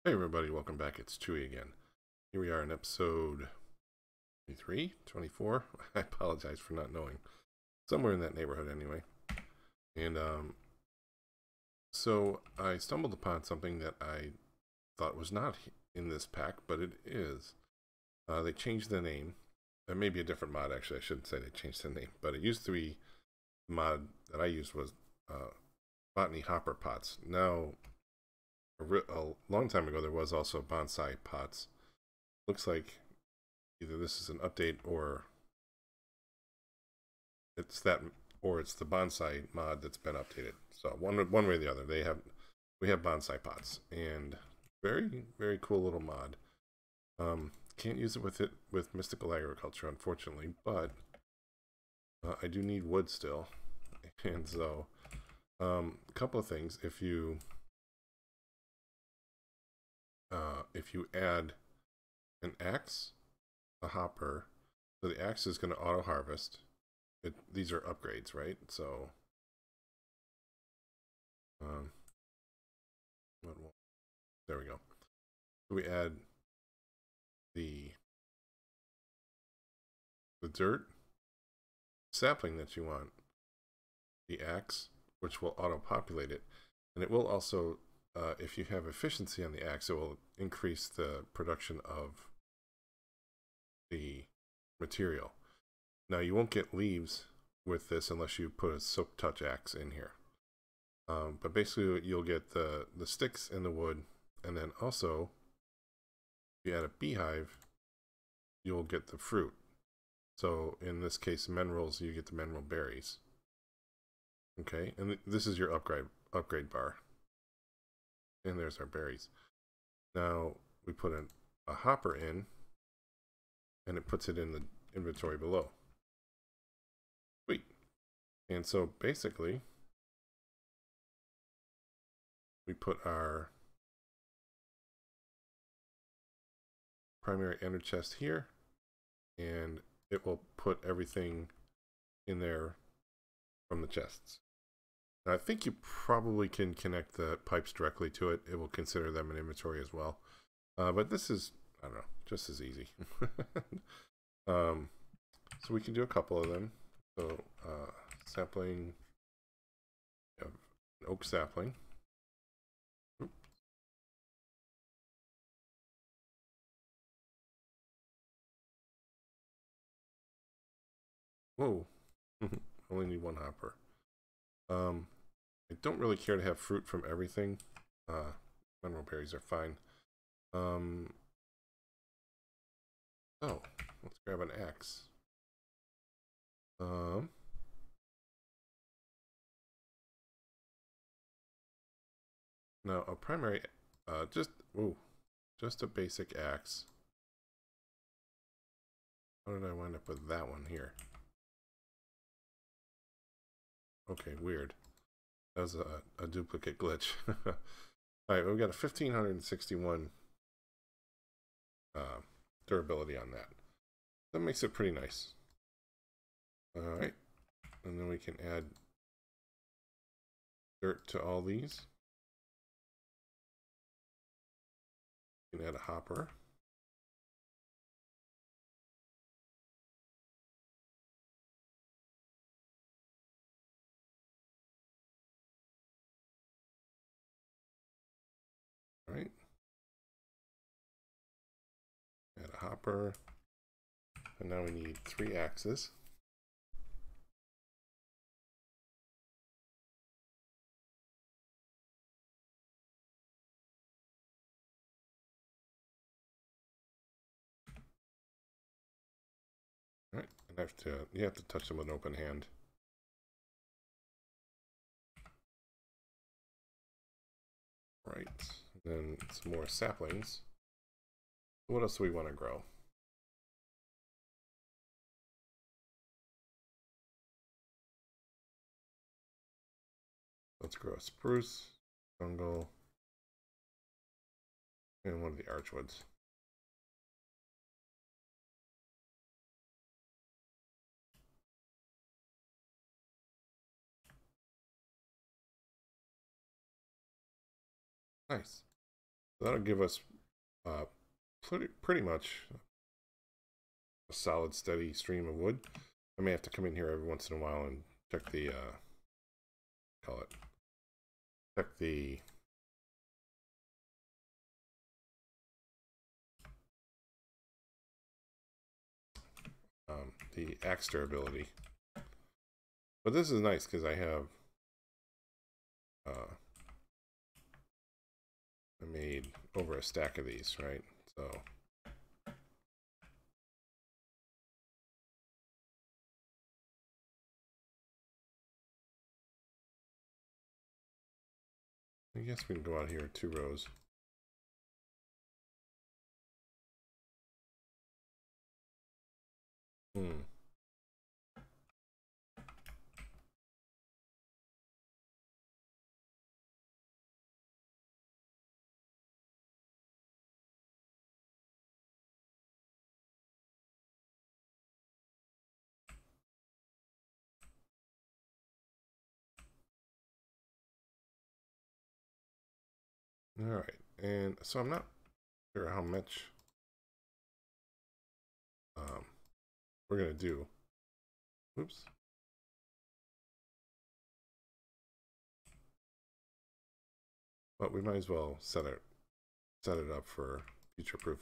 Hey everybody, welcome back. It's Chewy again. Here we are in episode 23, 24. I apologize for not knowing. Somewhere in that neighborhood anyway. And so I stumbled upon something that I thought was not in this pack, but it is. They changed the name. There may be a different mod actually. I shouldn't say they changed the name, but it used to be the mod that I used was Botany hopper pots. Now a long time ago there was also bonsai pots. Looks like either this is an update or it's that or it's the bonsai mod that's been updated. So one way or the other, we have bonsai pots, and very cool little mod. Can't use it with mystical agriculture, unfortunately, but I do need wood still, and so a couple of things. If you add an axe, a hopper, so the axe is going to auto harvest. These are upgrades, right? So there we go. So we add the dirt, sapling that you want, the axe, which will auto-populate it, and it will also, if you have efficiency on the axe, it will increase the production of the material. Now you won't get leaves with this unless you put a silk touch axe in here. But basically you'll get the sticks and the wood, and then also if you add a beehive, you'll get the fruit. So in this case, minerals, you get the mineral berries. Okay, and this is your upgrade bar. And there's our berries. Now we put a hopper in, and it puts it in the inventory below. Sweet. And so basically, we put our primary ender chest here, and it will put everything in there from the chests. Now, I think you probably can connect the pipes directly to it. It will consider them an inventory as well. But this is, I don't know, just as easy. So we can do a couple of them. So sapling, an oak sapling. Oops. Whoa, only need one hopper. I don't really care to have fruit from everything. Mineral berries are fine. Oh, let's grab an axe. Now a primary, just a basic axe. How did I wind up with that one here? Okay, weird. That was a duplicate glitch. Alright, we've got a 1561 durability on that. That makes it pretty nice. Alright, and then we can add dirt to all these. We can add a hopper. Alright. Add a hopper. And now we need 3 axes. Alright, and you have to touch them with an open hand. Right, then some more saplings. What else do we want to grow? Let's grow a spruce, jungle, and one of the archwoods. Nice. That'll give us pretty much a solid, steady stream of wood. I may have to come in here every once in a while and check the check the axe durability. But this is nice because I have I made over a stack of these, right? So I guess we can go out here 2 rows. All right, and so I'm not sure how much we're gonna do. Oops. But we might as well set it up for future proof.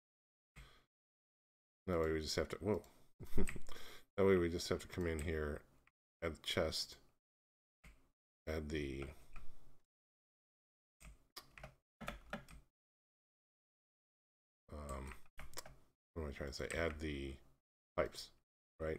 That way we just have to, whoa. That way we just have to come in here, add the chest, add the what am I trying to say? Add the pipes, right?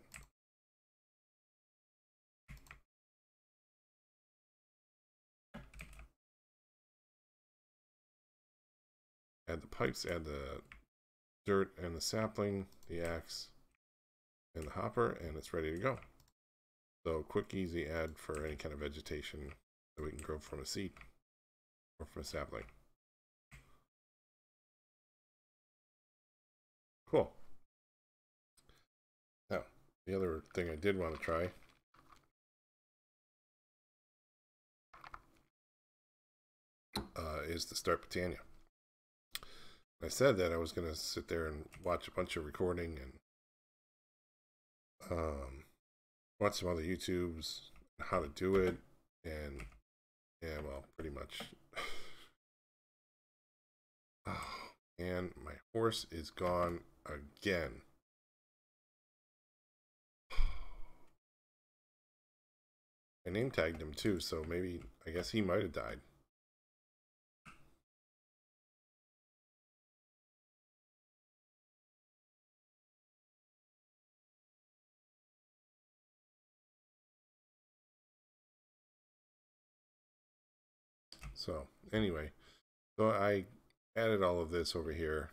Add the pipes, add the dirt and the sapling, the axe, and the hopper, and it's ready to go. So quick, easy add for any kind of vegetation that we can grow from a seed or from a sapling. Cool. Now, the other thing I did want to try is to start Botania. I said that I was going to sit there and watch a bunch of recording and watch some other YouTubes, how to do it, and yeah, well, pretty much. Oh, and my horse is gone again. I name tagged him too, so maybe, I guess he might have died. So anyway, so I added all of this over here.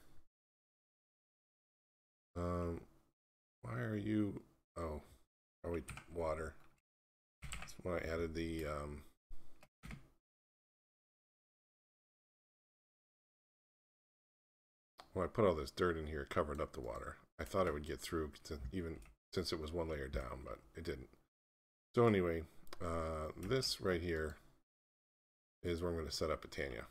Why are you? Oh, are we water? That's when I added the when I put all this dirt in here, covered up the water. I thought it would get through, even since it was 1 layer down, but it didn't. So anyway, this right here is where I'm going to set up Botania.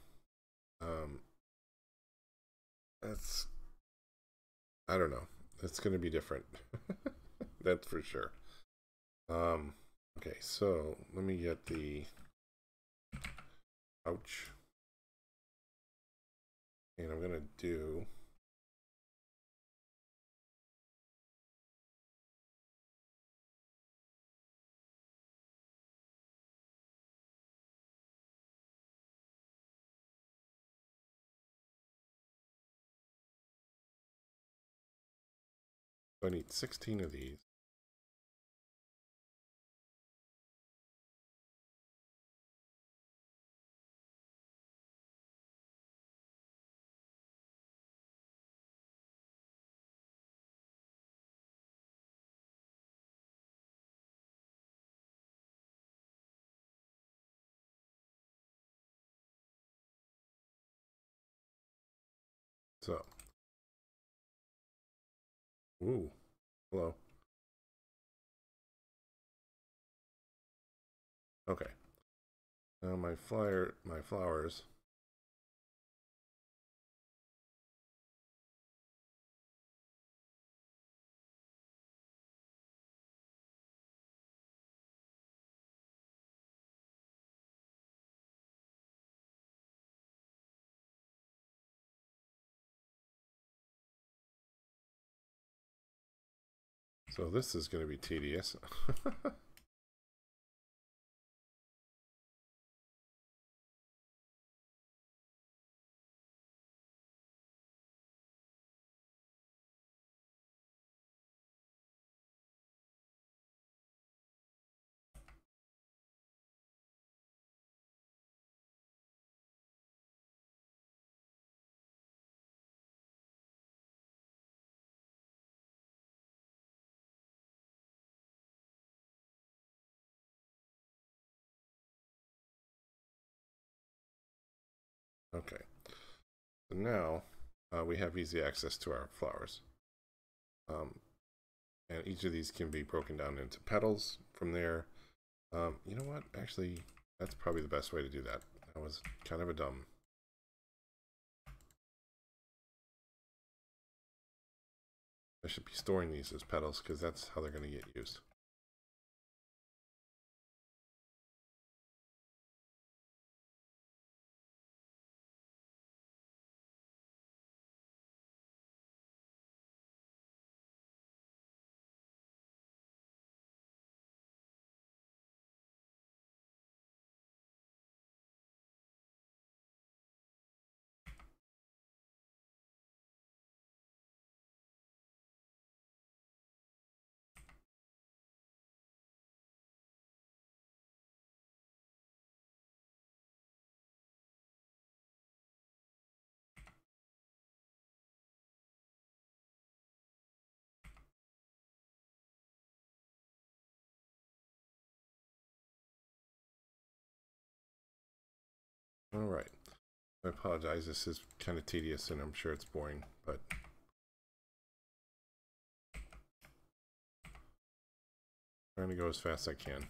That's, I don't know. It's going to be different. That's for sure. Okay, so let me get the ouch. And I'm going to do I need 16 of these. So, ooh, hello. Okay. Now my flowers So this is going to be tedious. Okay, so now we have easy access to our flowers. And each of these can be broken down into petals. From there, you know what? Actually, that's probably the best way to do that. That was kind of a dumb. I should be storing these as petals because that's how they're going to get used. All right. I apologize. This is kind of tedious, and I'm sure it's boring, but trying to go as fast as I can.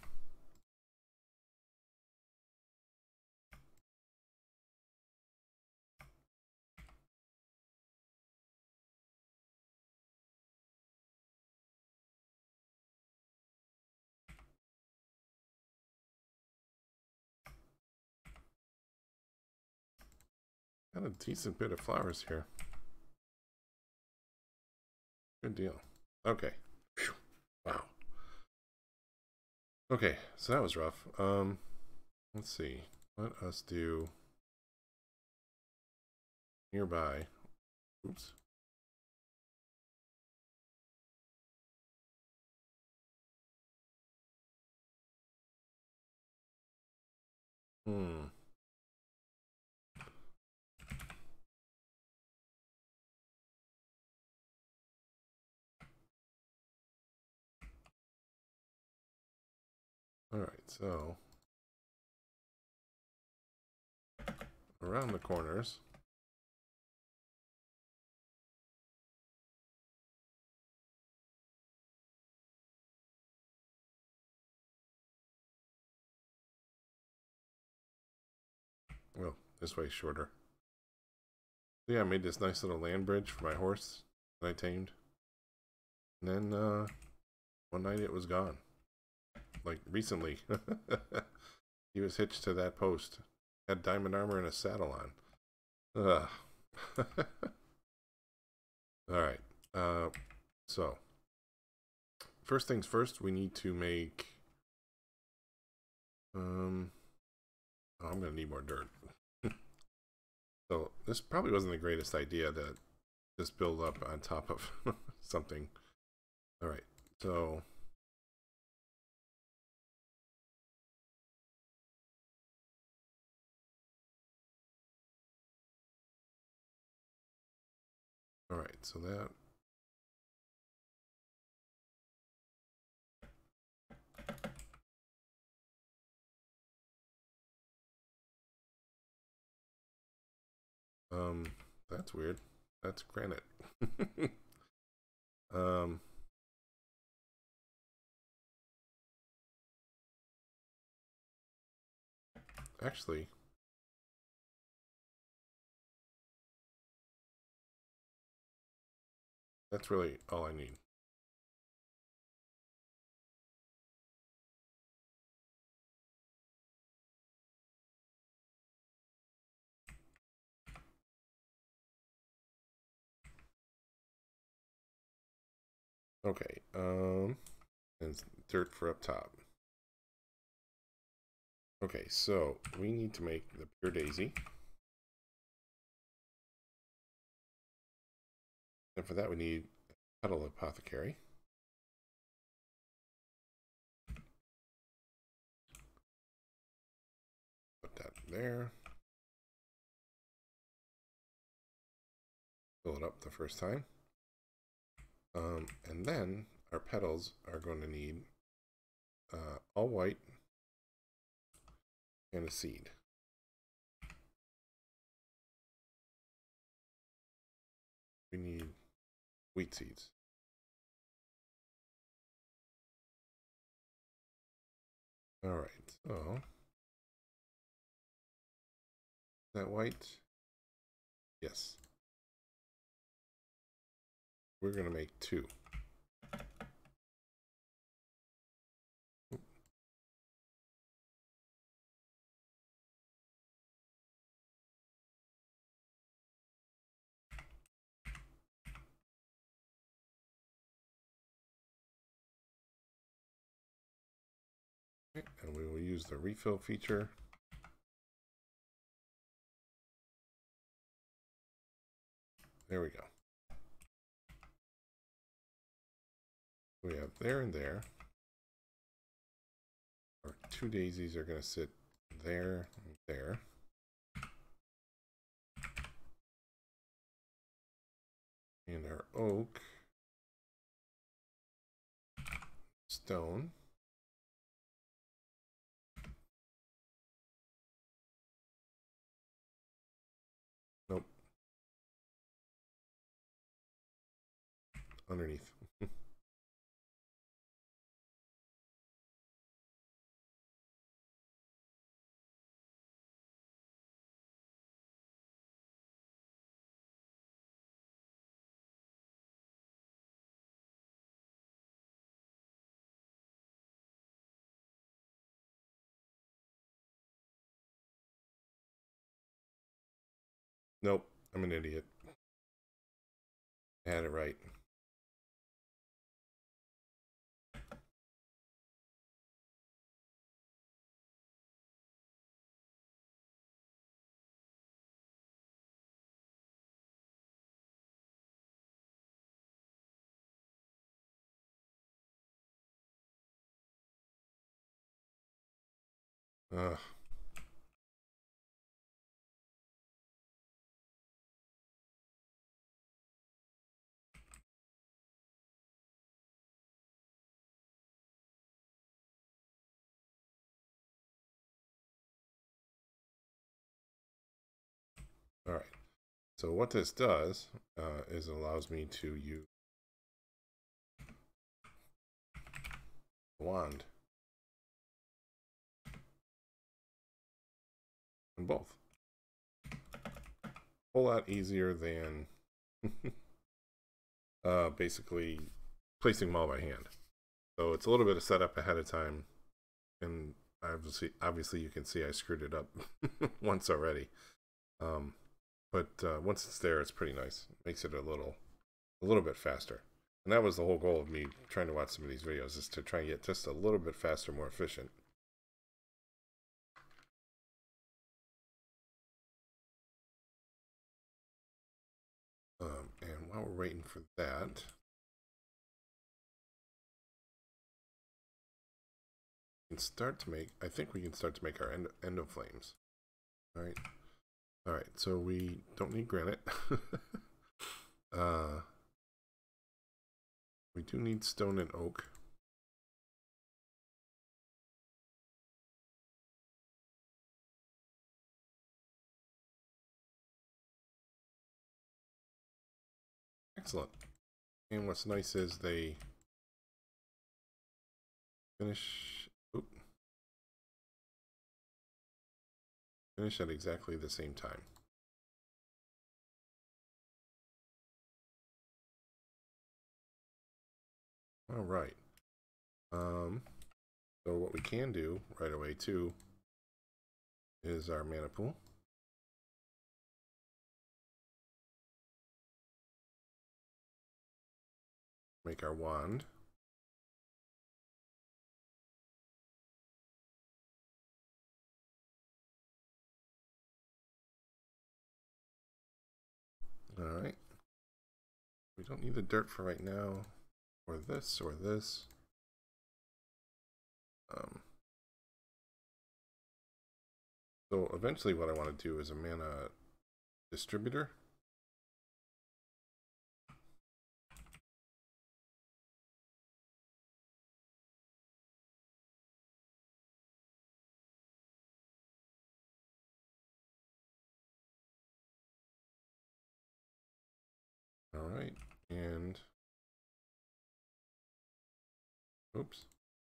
Got a decent bit of flowers here. Good deal. Okay. Whew. Wow. Okay, so that was rough. Let's see. Let us do nearby. Oops. Hmm. All right, so around the corners. Well, this way shorter. So yeah, I made this nice little land bridge for my horse that I tamed. And then one night it was gone. Like recently. He was hitched to that post. Had diamond armor and a saddle on. Ugh. Alright. So first things first, we need to make oh, I'm gonna need more dirt. So this probably wasn't the greatest idea to just build up on top of something. Alright, so alright, so that that's weird. That's granite. um Actually, that's really all I need. Okay, and dirt for up top. Okay, so we need to make the pure daisy. And for that we need a petal apothecary. Put that there. Fill it up the first time. And then our petals are going to need all white and a seed. We need wheat seeds. All right, so is that white? Yes. We're going to make 2. Okay, and we will use the refill feature. There we go. We have there and there. Our 2 daisies are going to sit there and there. And our oak, stone, nope, underneath. Nope, I'm an idiot. I had it right. Ugh. All right. So what this does is allows me to use the wand on both. A whole lot easier than basically placing them all by hand. So it's a little bit of setup ahead of time, and obviously you can see I screwed it up once already. But once it's there, it's pretty nice. It makes it a little bit faster. And that was the whole goal of me trying to watch some of these videos, is to try and get just a little bit faster, more efficient. And while we're waiting for that, we can start to make, I think we can start to make our end of flames. All right. All right. So we don't need granite. We do need stone and oak. Excellent. And what's nice is they finish at exactly the same time. All right. So what we can do right away too is our mana pool. make our wand. Alright. We don't need the dirt for right now. Or this, or this. So eventually what I want to do is a mana distributor. Alright, and oops.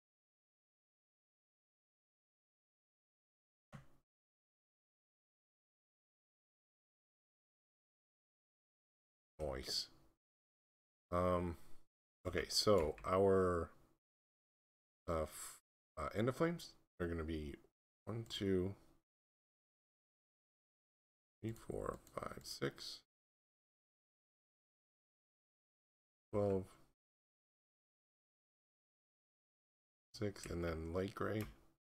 Nice. Okay, so our end of flames are going to be 1, 2, 3, 4, 5, 6, 12, 6, and then light gray.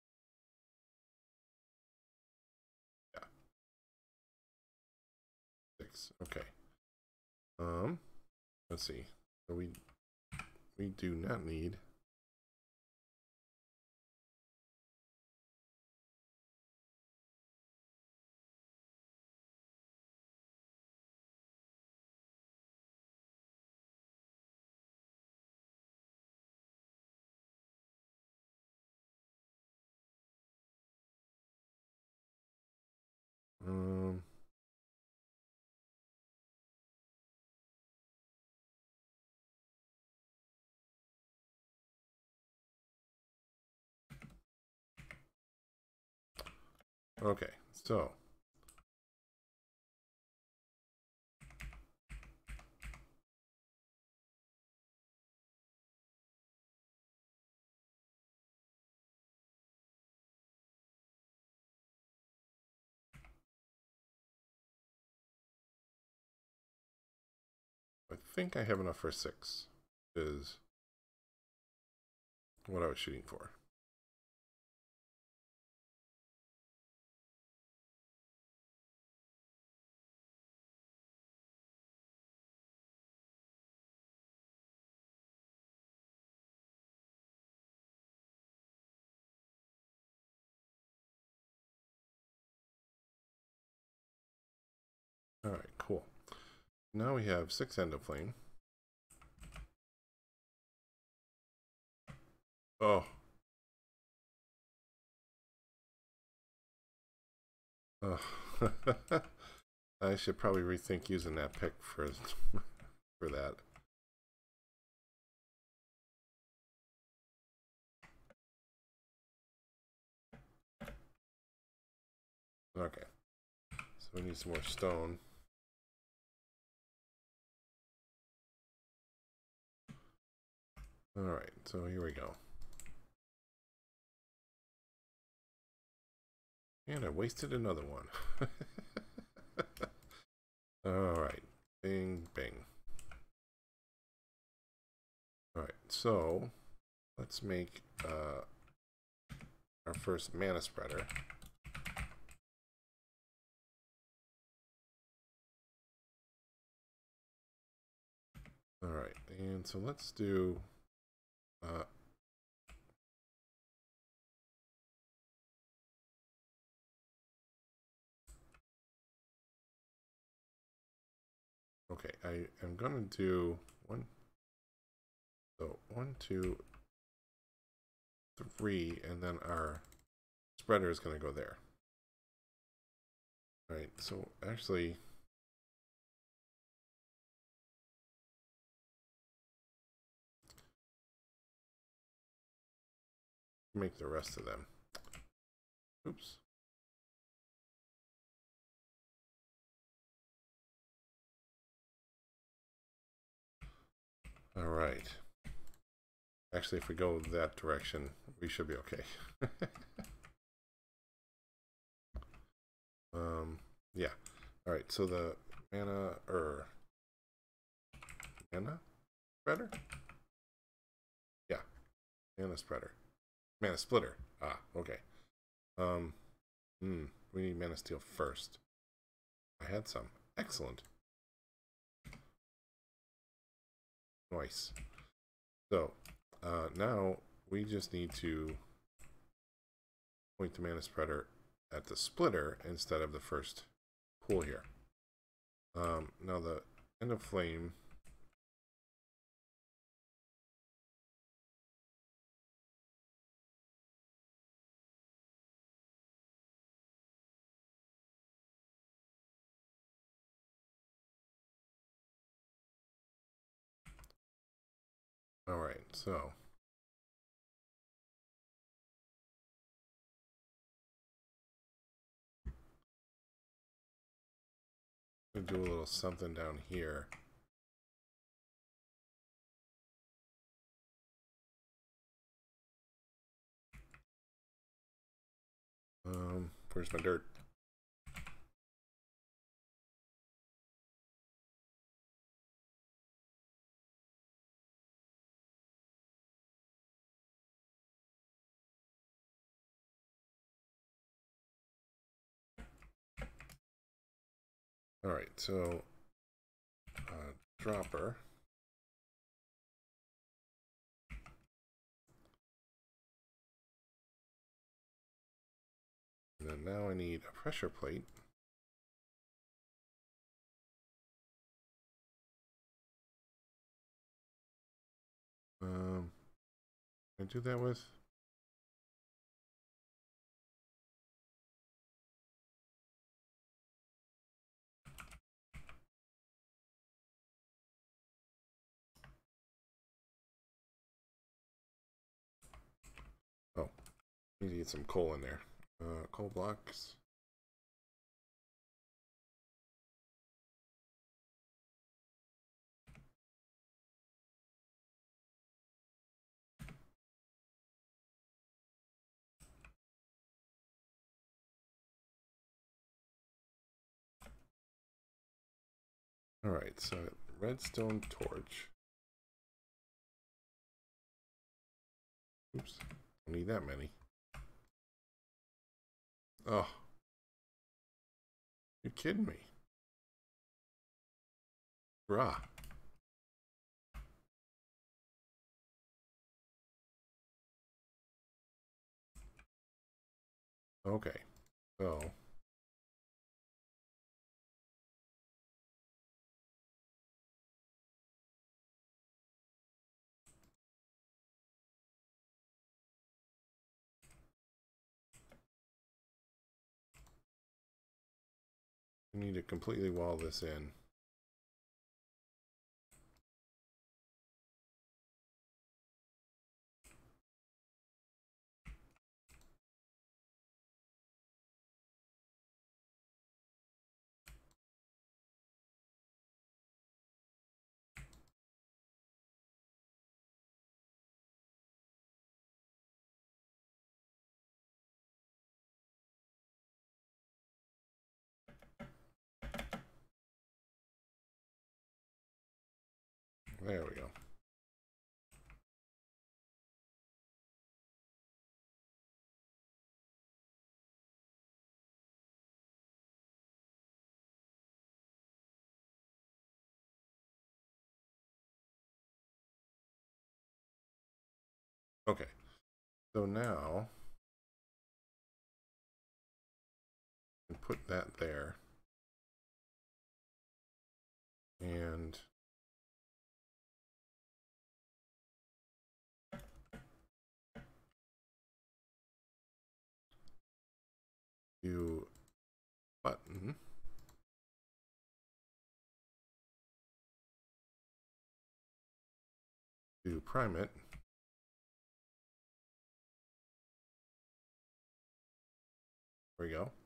Yeah. 6. Okay. Let's see. So we do not need okay, so I think I have enough for 6, is what I was shooting for. Alright, cool. Now we have 6 end of flame. Oh. Oh. I should probably rethink using that pick for for that. Okay. So we need some more stone. Alright, so here we go. And I wasted another one. Alright. Bing, bing. Alright, so let's make our first mana spreader. Alright, and so let's do okay, I am gonna do 1, 2, 3, and then our spreader is gonna go there. Alright, so actually make the rest of them. Oops. All right. Actually, if we go that direction, we should be okay. Yeah. All right. So the mana spreader Mana spreader. Mana splitter. Ah, okay. We need mana steel first. I had some. Excellent. Nice. So, now we just need to point the mana spreader at the splitter instead of the first pool here. Now the end of flame. All right, so I'm gonna do a little something down here. Where's my dirt? All right, so dropper. And then now I need a pressure plate. Can I do that with? Oh, need to get some coal in there. Coal blocks. All right, so redstone torch. Oops, don't need that many. Oh, you're kidding me. Bruh. Okay, so we need to completely wall this in. There we go. Okay, so now I put that there, and do button. Do prime it. There we go.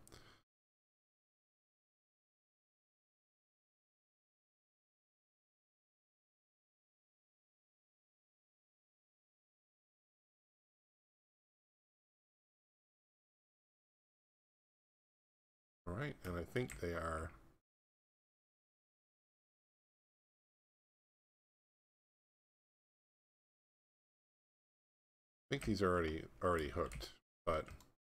All right, and I think they are. I think these are already hooked, but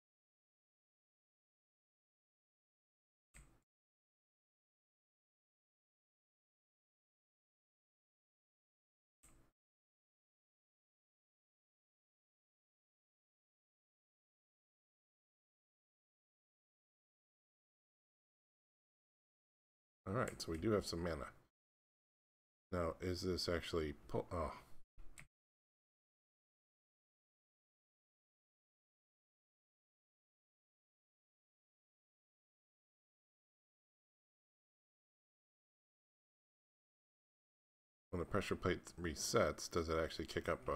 all right, so we do have some mana. Now, is this actually pull? Oh. When the pressure plate resets, does it actually kick up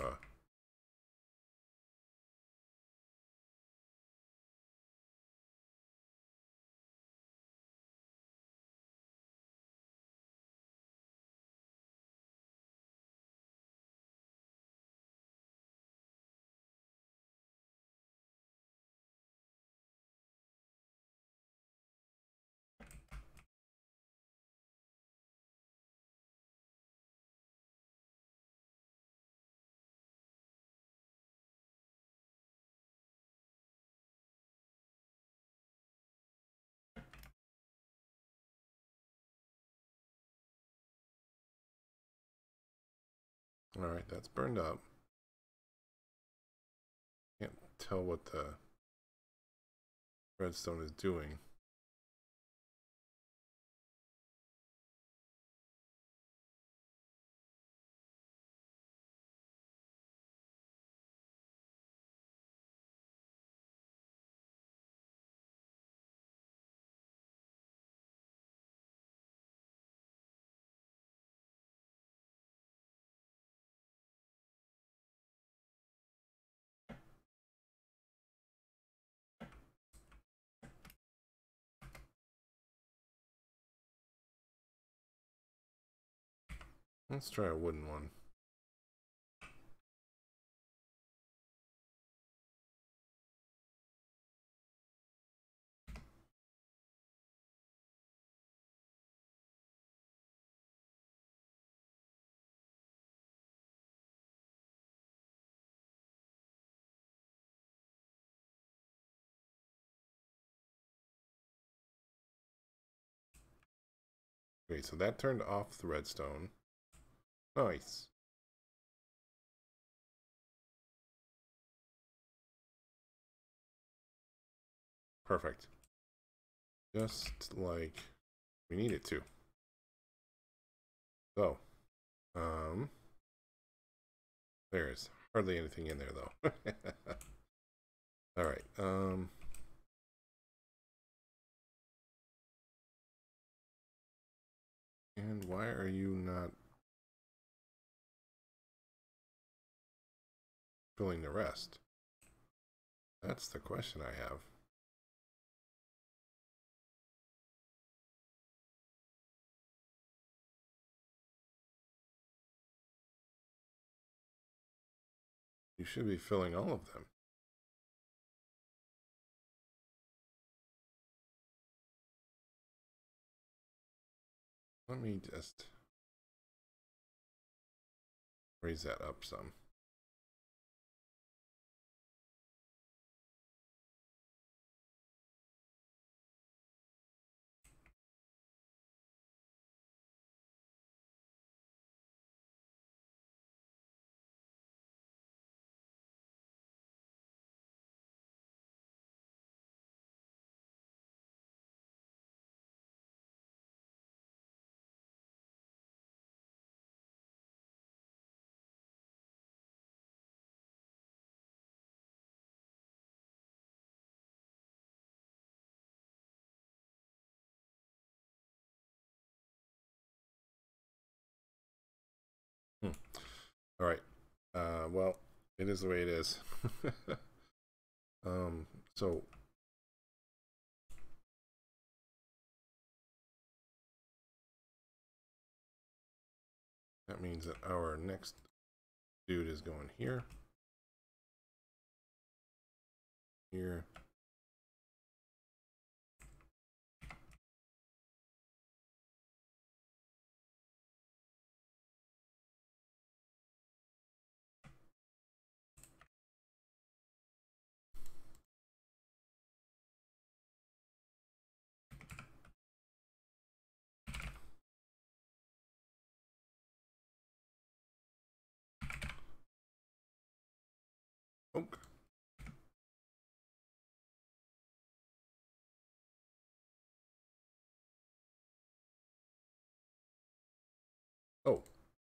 all right, that's burned up. Can't tell what the redstone is doing. Let's try a wooden one. Okay, so that turned off the redstone. Nice. Perfect. Just like we need it to. So, there's hardly anything in there though. All right. And why are you not filling the rest? That's the question I have. You should be filling all of them. Let me just raise that up some. All right. Well, it is the way it is. So that means that our next dude is going here, here,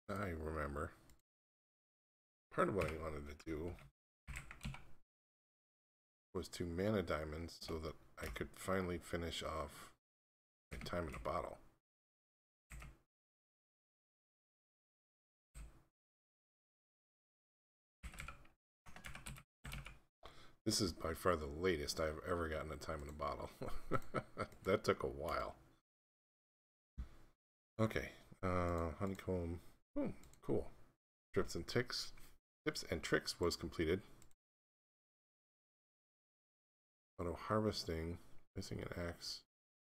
I remember. Part of what I wanted to do was 2 mana diamonds so that I could finally finish off my time in a bottle. This is by far the latest I've ever gotten a time in a bottle. That took a while. Okay, honeycomb. Boom, cool. Tips and tricks was completed. Auto harvesting, missing an axe.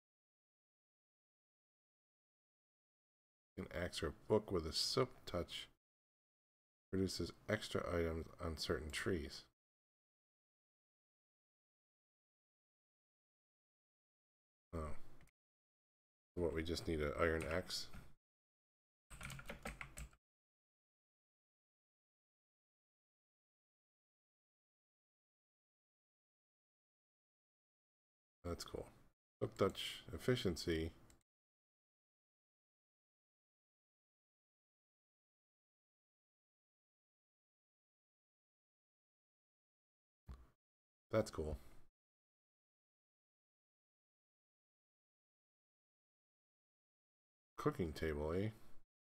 An axe or a book with a silk touch produces extra items on certain trees. Oh. What, we just need an iron axe? That's cool. Silk touch efficiency. That's cool. Cooking table, eh?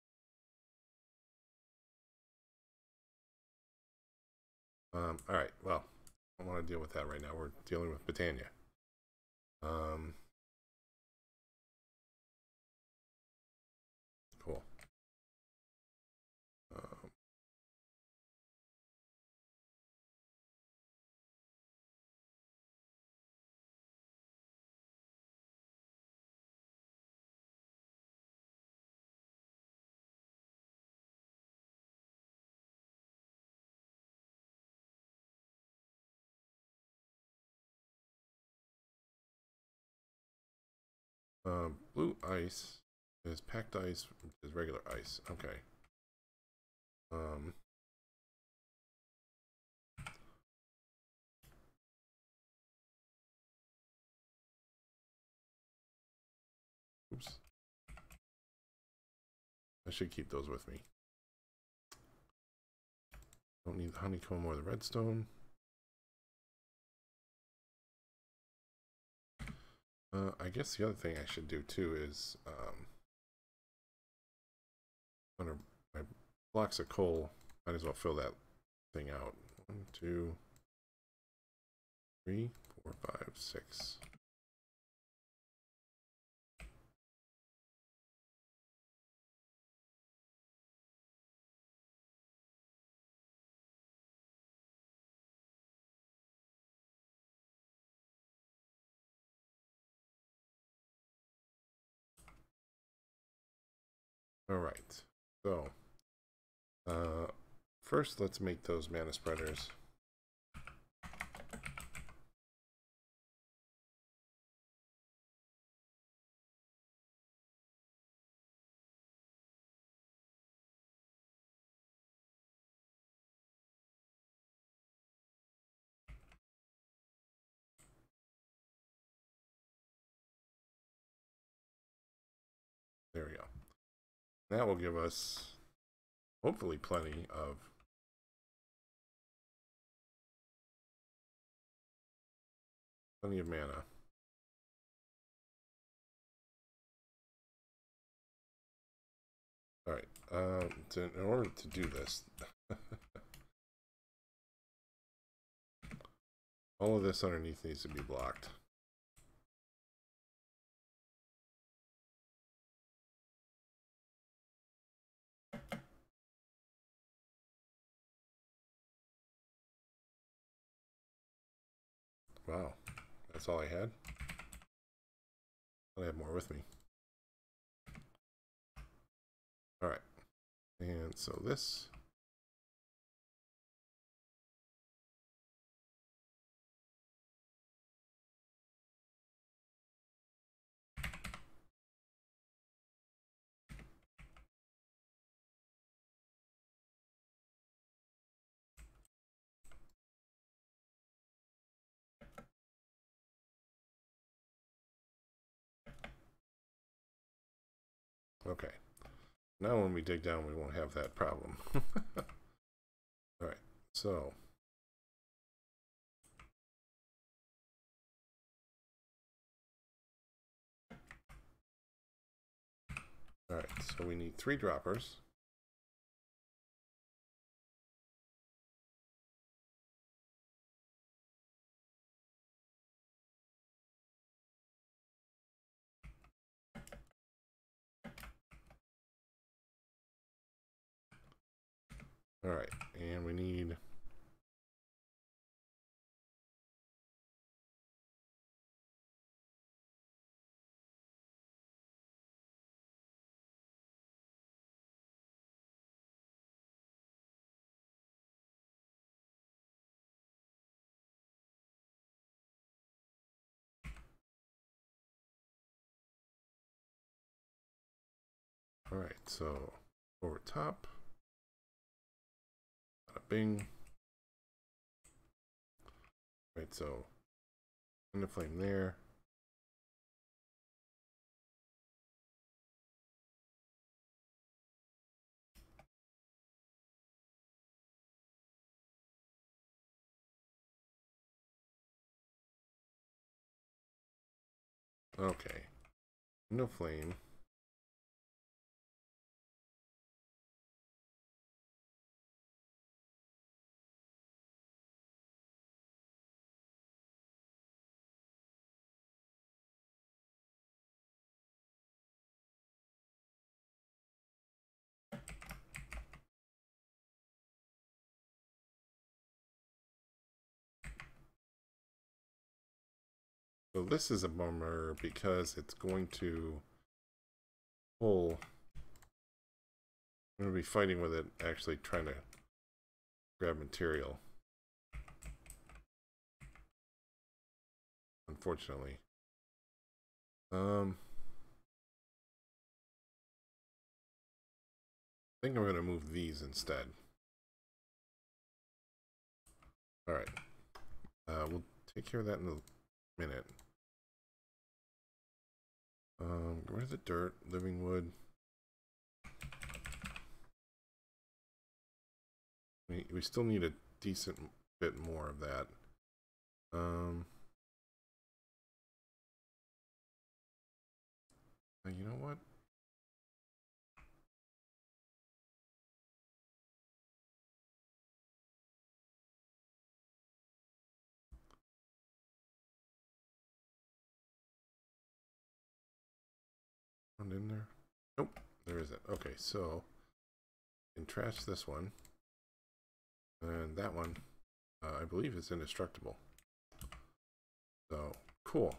Alright, well, I don't want to deal with that right now. We're dealing with Botania. Cool. Blue ice is packed ice, is regular ice. Okay. Oops. I should keep those with me. Don't need the honeycomb or the redstone. I guess the other thing I should do too is under my blocks of coal, might as well fill that thing out. 1, 2, 3, 4, 5, 6. All right. So, first let's make those mana spreaders. There we go. That will give us hopefully plenty of mana. All right. In order to do this, all of this underneath needs to be blocked. Wow, that's all I had? I have more with me. Alright, and so this. Okay, Now when we dig down, we won't have that problem. Alright, so alright, so we need 3 droppers. Alright, and we need alright, so over top. Bing. Right, so in the flame there. Okay. No flame. So this is a bummer because it's going to pull. I'm going to be fighting with it, actually trying to grab material. Unfortunately. I think I'm going to move these instead. Alright. We'll take care of that in a minute. Get rid of the dirt, living wood. We still need a decent bit more of that. You know what? One in there? Nope, there isn't. Okay, so we can trash this one. And that one, I believe, is indestructible. So, cool.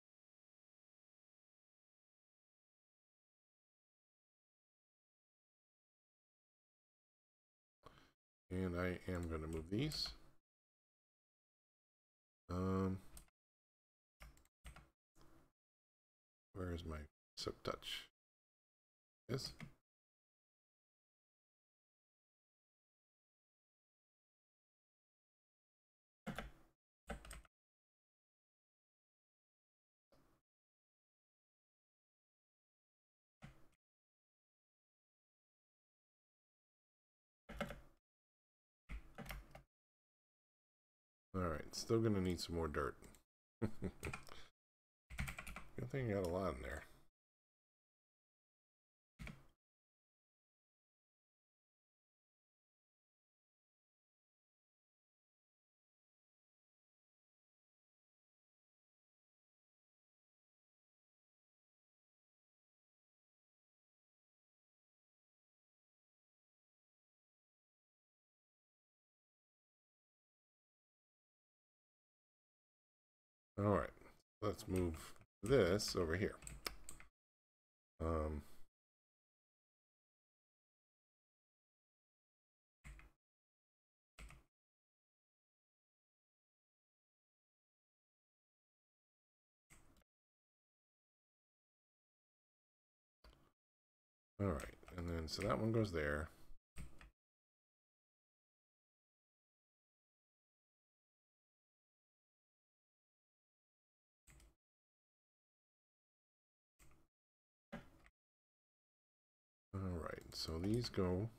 And I am going to move these. Where is my soap touch? Yes. Alright, still going to need some more dirt. Good thing I got a lot in there. Alright, let's move this over here. Alright, and then so that one goes there. Alright, so these go.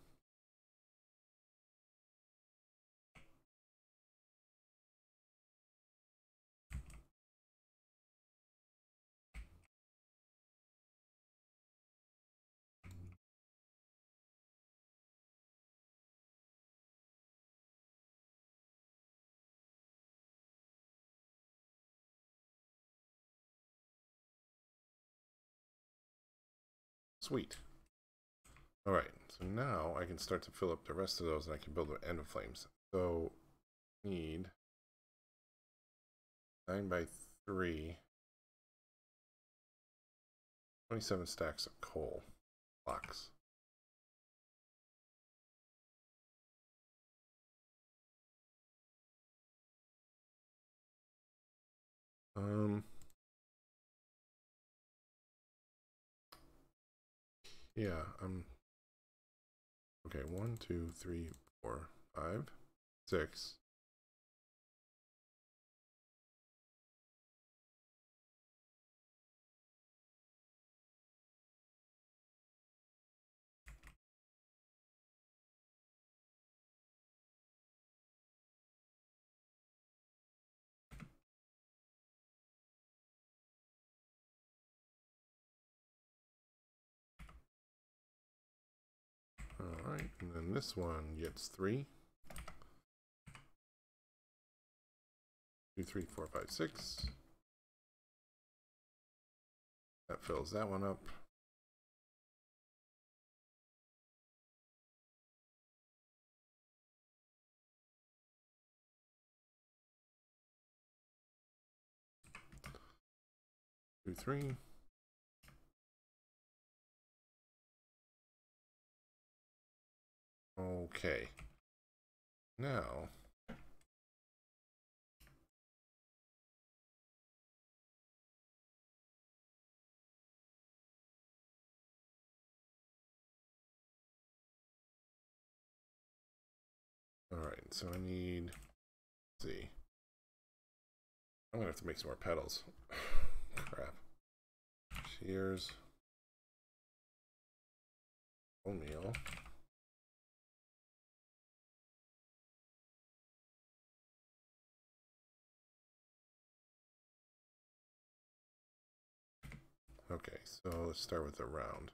Sweet. All right, so now I can start to fill up the rest of those, and I can build an end of flames. So need 9 by 3, 27 stacks of coal blocks. Yeah, okay, 1, 2, 3, 4, 5, 6. All right, and then this one gets 3. 2, 3, 4, 5, 6. That fills that one up. Two, 3. Okay. Now, all right, so I need, let's see. I'm gonna have to make some more petals. Crap. Shears. Oatmeal. Okay, so let's start with a round.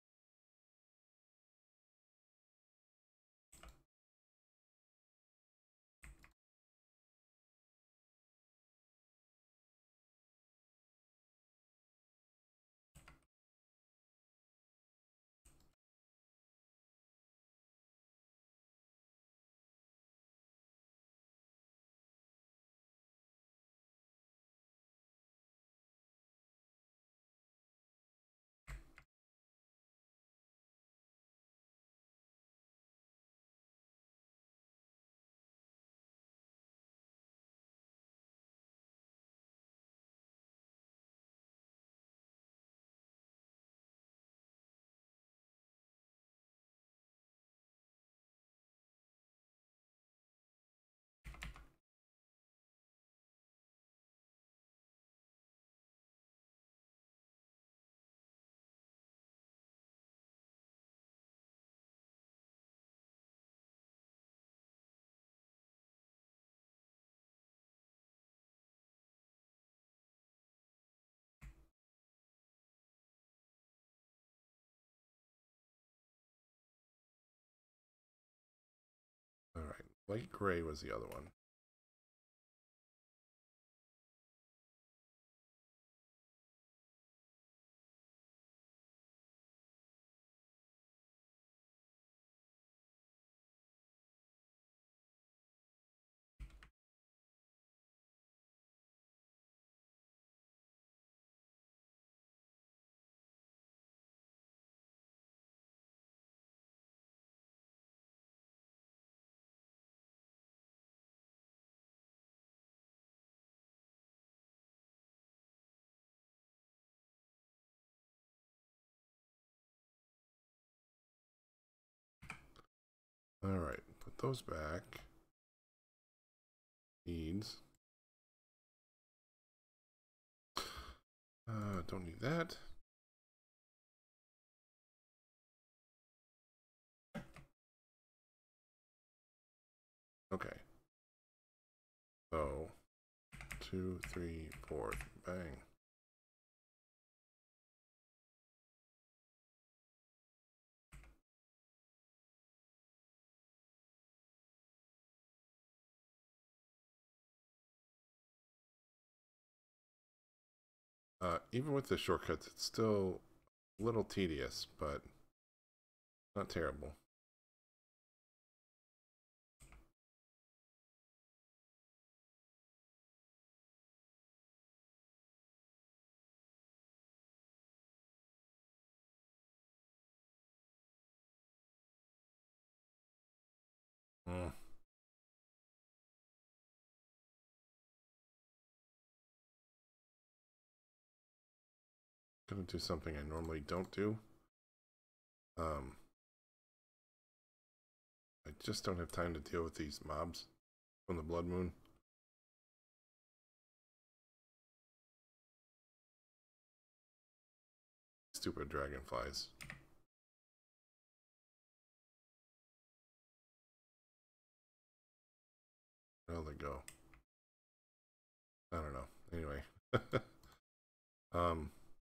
All right, light gray was the other one. All right, put those back. Needs. Don't need that. Okay. So 2, 3, 4, bang. Even with the shortcuts, it's still a little tedious, but not terrible. Mm. Gonna do something I normally don't do. I just don't have time to deal with these mobs from the Blood Moon. Stupid dragonflies. Where they go? I don't know. Anyway. um,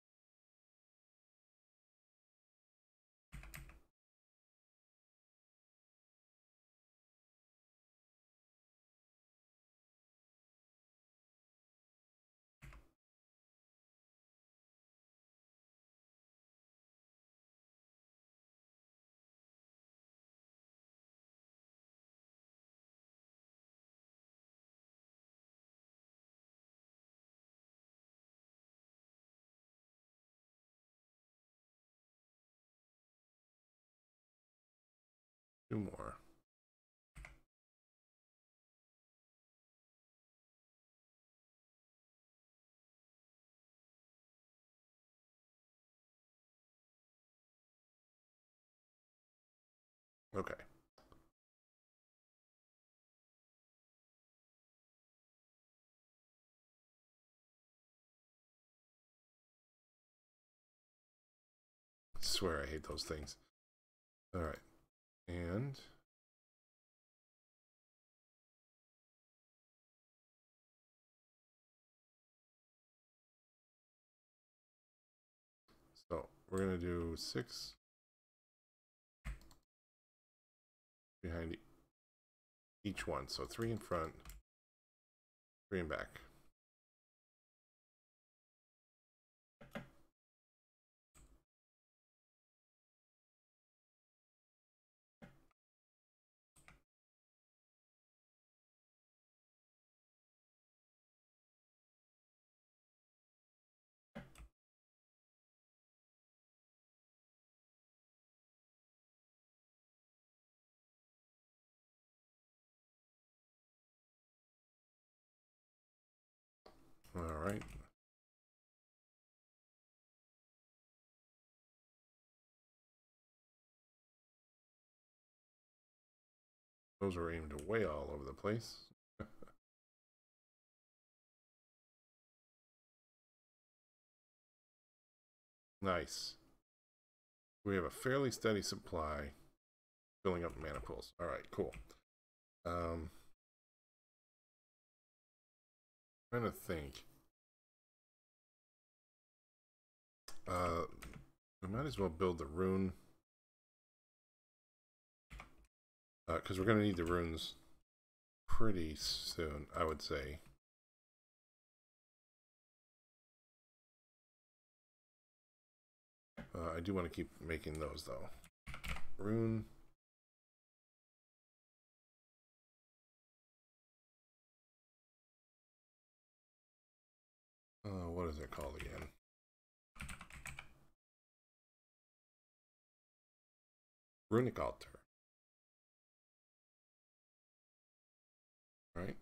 two more. Okay. I swear I hate those things. Alright. And so we're gonna do 6 behind each one. So 3 in front, 3 in back. Alright. Those are aimed way all over the place. Nice. We have a fairly steady supply filling up mana pools. Alright, cool. Trying to think. We might as well build the rune. Because we're going to need the runes pretty soon, I would say. I do want to keep making those, though. Rune. What is it called again? Runic altar. Right?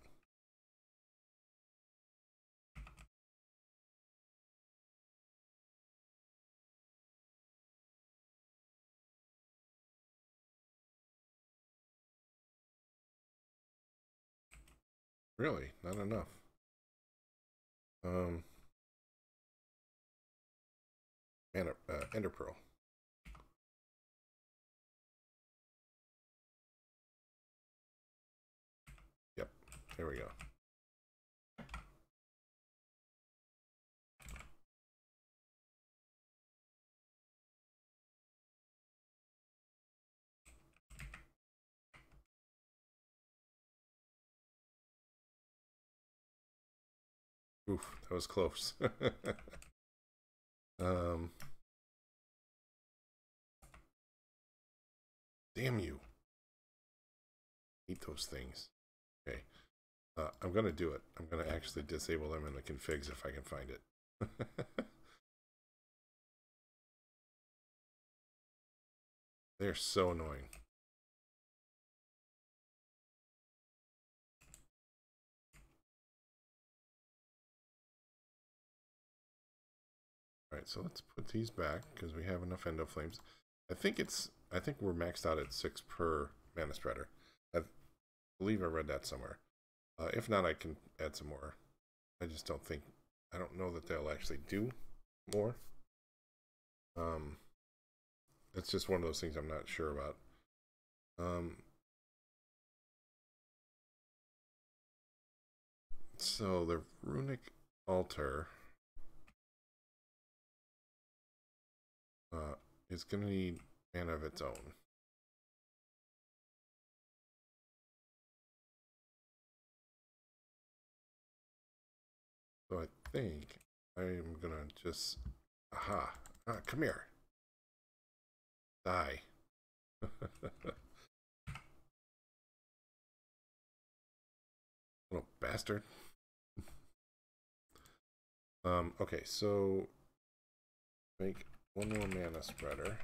Really? Not enough. Ender Pearl. There we go. Oof, that was close. Damn you. Eat those things. Okay. I'm going to do it. I'm going to actually disable them in the configs if I can find it. They're so annoying. Alright, so let's put these back because we have enough endo flames. I think we're maxed out at 6 per mana spreader. I believe I read that somewhere. If not, I can add some more. I don't know that they'll actually do more. It's just one of those things I'm not sure about. So the runic altar is going to need mana of its own. So I think I'm going to just... Aha! Come here! Die. Little bastard. Okay, so make one more mana spreader.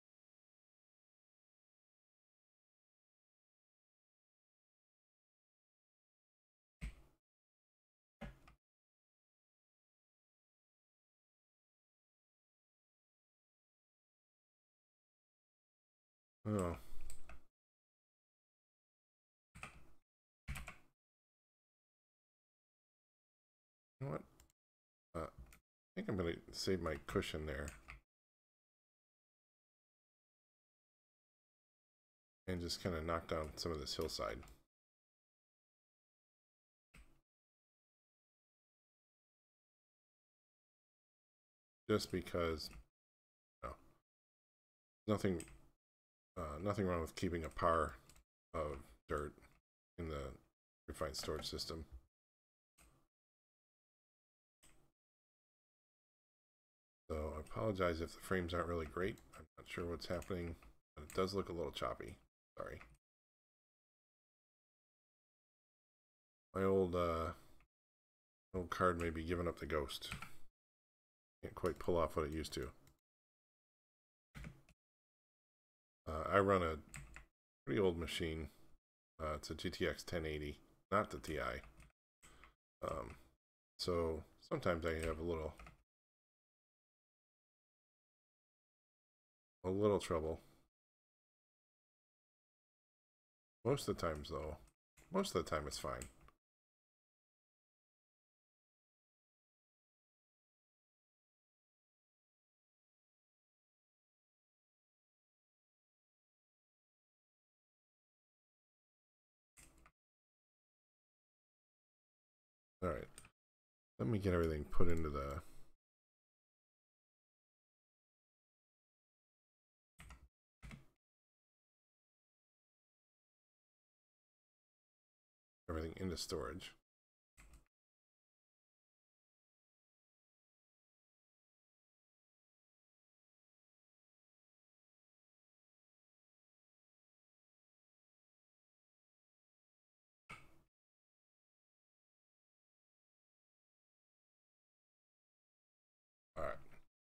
Oh. You know what? I think I'm going to save my cushion there. And just kind of knock down some of this hillside. Just because, you know, nothing wrong with keeping a par of dirt in the refined storage system. So I apologize if the frames aren't really great. I'm not sure what's happening, but it does look a little choppy. Sorry. My old card may be giving up the ghost. Can't quite pull off what it used to. I run a pretty old machine. It's a GTX 1080, not the TI. So sometimes I have a little trouble. Most of the times, though, most of the time it's fine. All right, let me get everything put into the everything into storage. All right.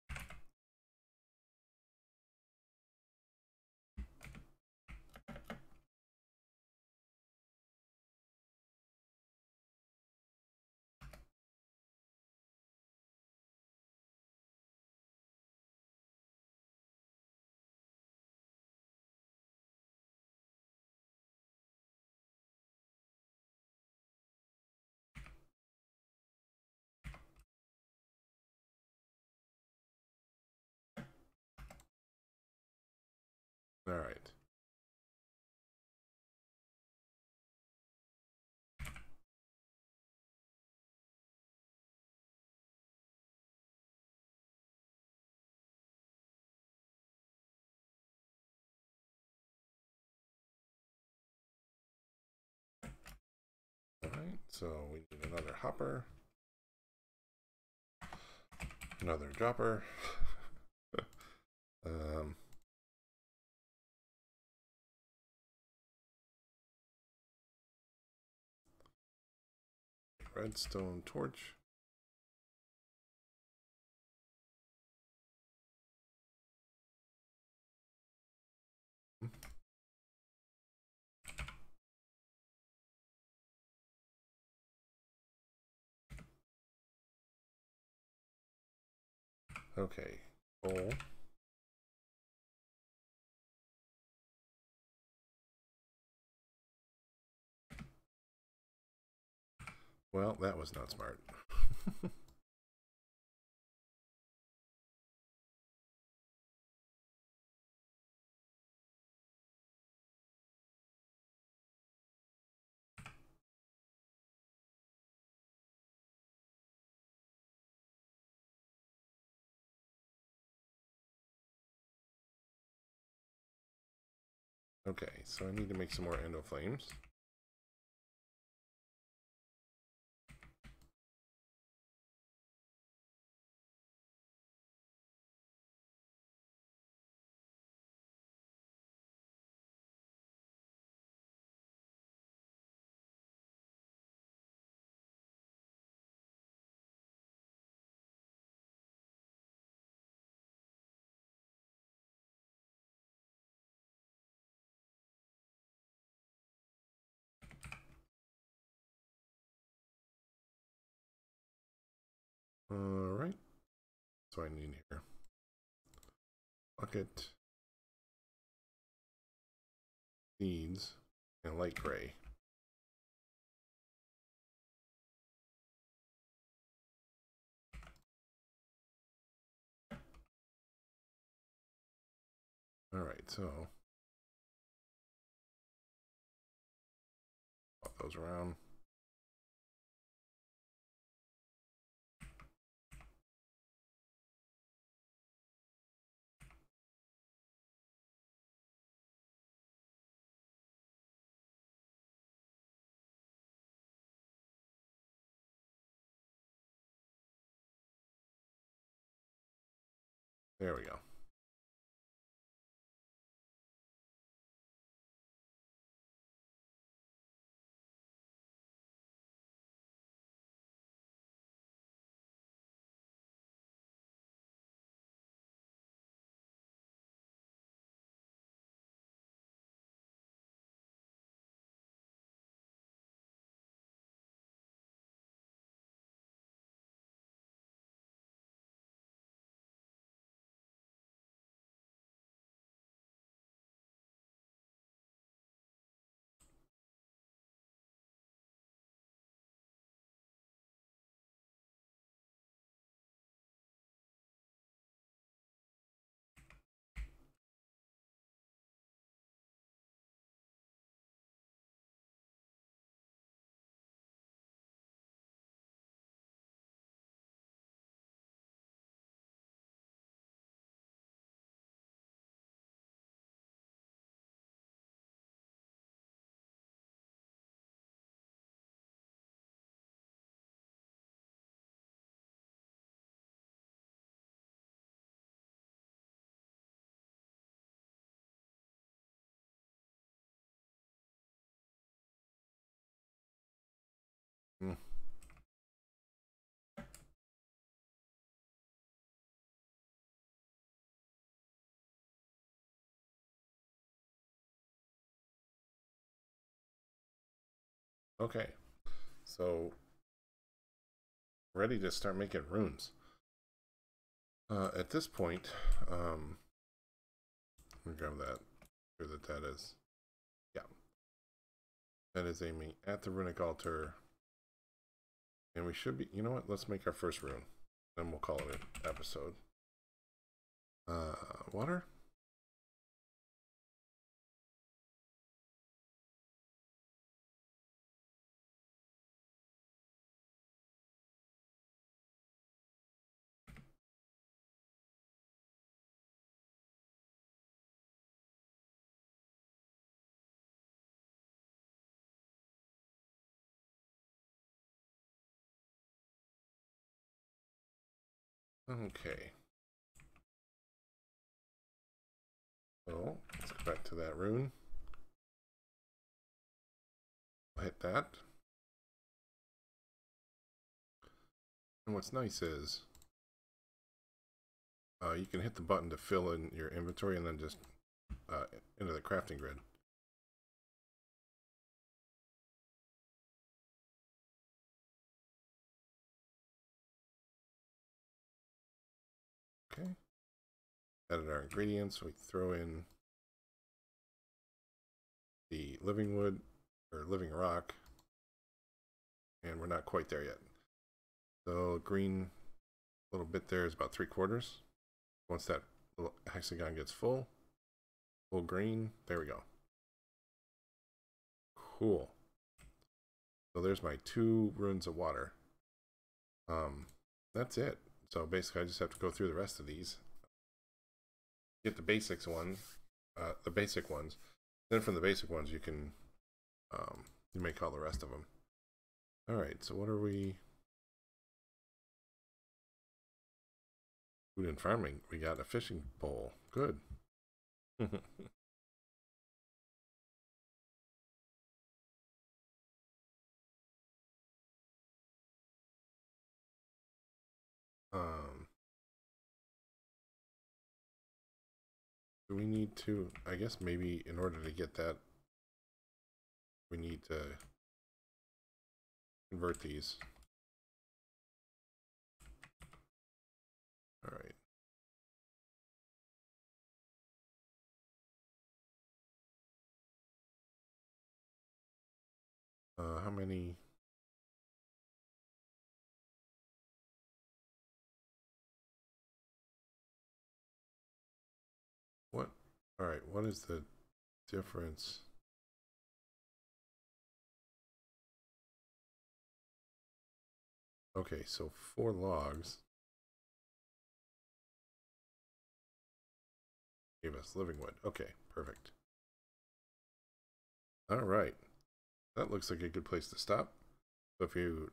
All right. so we need another hopper, another dropper. Redstone torch. Okay, coal. Well, that was not smart. Okay, so I need to make some more endo flames. All right. So I need here bucket, seeds, and light gray. All right, so pop those around. There we go. Hmm. Okay, so ready to start making runes. At this point, let me grab that. Sure that is, yeah, that is aiming at the runic altar. And we should be, you know what? Let's make our first rune. Then we'll call it an episode. Water. Okay. So let's go back to that rune. I'll hit that. And what's nice is you can hit the button to fill in your inventory and then just into the crafting grid. Okay. Added our ingredients. We throw in the living wood or living rock, and we're not quite there yet. So green little bit there is about 3/4. Once that little hexagon gets full green, there we go. Cool. So there's my 2 runes of water. That's it. So basically I just have to go through the rest of these. Get the basic ones. Then from the basic ones you can you make all the rest of them. Alright, so what are we? Food and farming. We got a fishing pole. Good. Do we need to, I guess maybe in order to get that, we need to convert these. All right. How many? What? All right. What is the difference? Okay, so 4 logs gave us living wood. Okay, perfect. All right. That looks like a good place to stop. So if you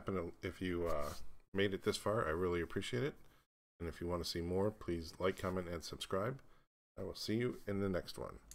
made it this far, I really appreciate it. And if you want to see more, please like, comment, and subscribe. I will see you in the next one.